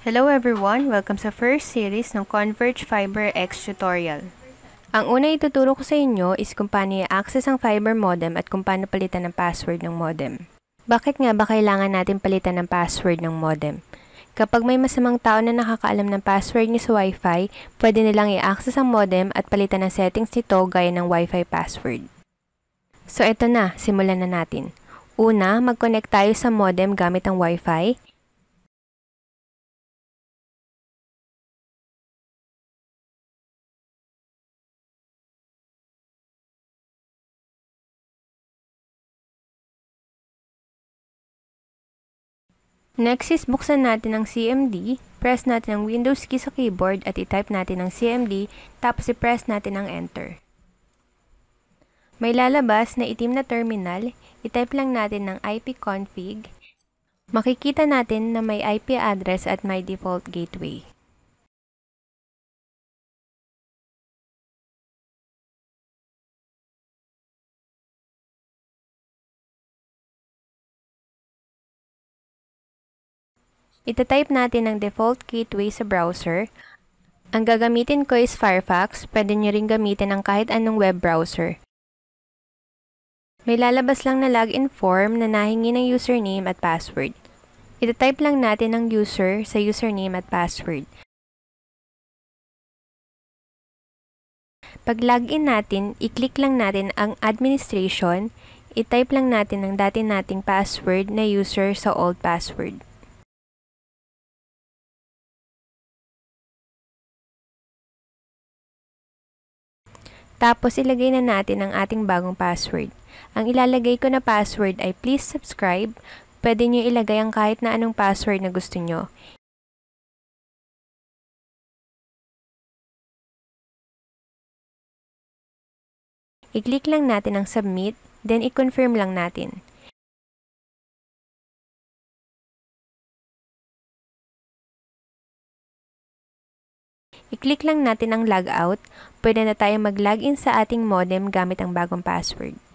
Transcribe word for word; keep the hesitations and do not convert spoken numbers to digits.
Hello everyone! Welcome sa first series ng Converge fiberx tutorial. Ang una ituturo ko sa inyo is kung paano i-access ang fiber modem at kung paano palitan ang password ng modem. Bakit nga ba kailangan natin palitan ang password ng modem? Kapag may masamang tao na nakakaalam ng password niyo sa wifi, pwede nilang i-access ang modem at palitan ang settings nito gaya ng wifi password. So eto na, simulan na natin. Una, mag-connect tayo sa modem gamit ang wifi. Next is buksan natin ang C M D, press natin ang Windows key sa keyboard at i-type natin ang C M D, tapos i-press natin ang Enter. May lalabas na itim na terminal, i-type lang natin ang ipconfig. Makikita natin na may I P address at may default gateway. Ita-type natin ang default gateway sa browser. Ang gagamitin ko is Firefox, pwede nyo rin gamitin ang kahit anong web browser. May lalabas lang na login form na nahingi ng username at password. Ita-type lang natin ang user sa username at password. Pag login natin, i-click lang natin ang administration, i-type lang natin ang dati nating password na user sa old password. Tapos, ilagay na natin ang ating bagong password. Ang ilalagay ko na password ay please subscribe. Pwede nyo ilagay ang kahit na anong password na gusto nyo. I-click lang natin ang submit, then i-confirm lang natin. I-click lang natin ang logout. Pwede na tayo mag-login sa ating modem gamit ang bagong password.